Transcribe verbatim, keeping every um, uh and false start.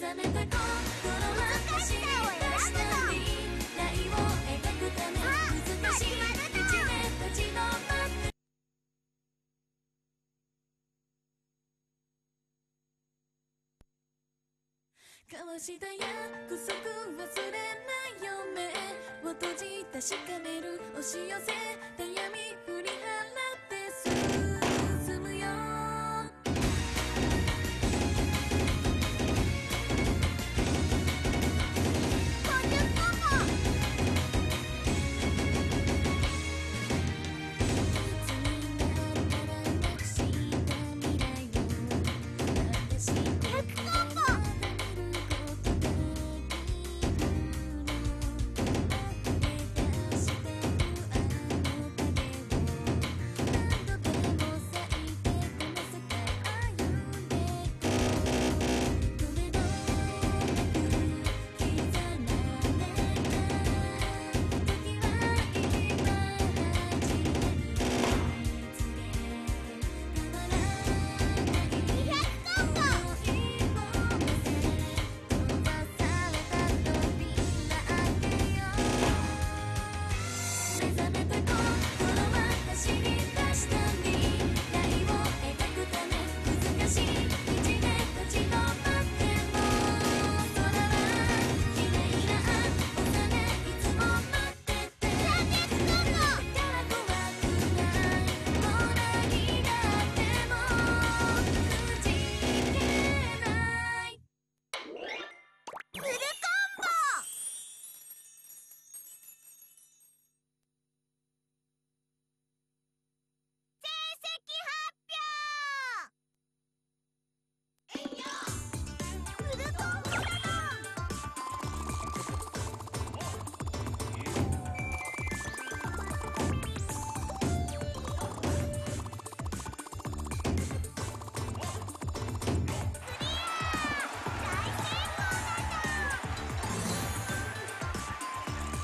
覚めた心は走り出した未来を描くため難しい道で立ち止まって交わした約束忘れないよ目を閉じ確かめる押し寄せた